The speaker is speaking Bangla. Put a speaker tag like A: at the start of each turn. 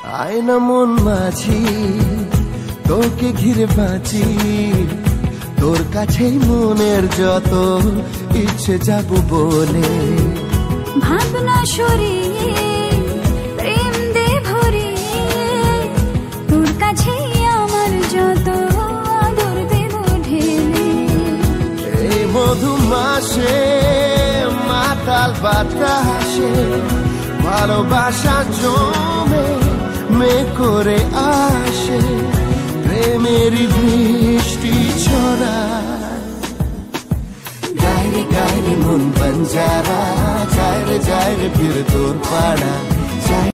A: আয়না মন মাঝি তোকে ঘিরে বাঁচি, তোর কাছেই মনের যত ইচ্ছে যাব বলে।
B: ভাবনা সরিয়ে প্রেম দে ভরিয়ে, তোর কাছেই আমার যত আদর দেব ঢেলে।
A: এই মধু মাসে মাতাল বাতাসে ভালোবাসা জমে মে করে আসে, প্রেমেরই বৃষ্টি ছড়ায়। গায়ে গায়ে মন বঞ্জারা, যায় রে ফির তোর পাড়া।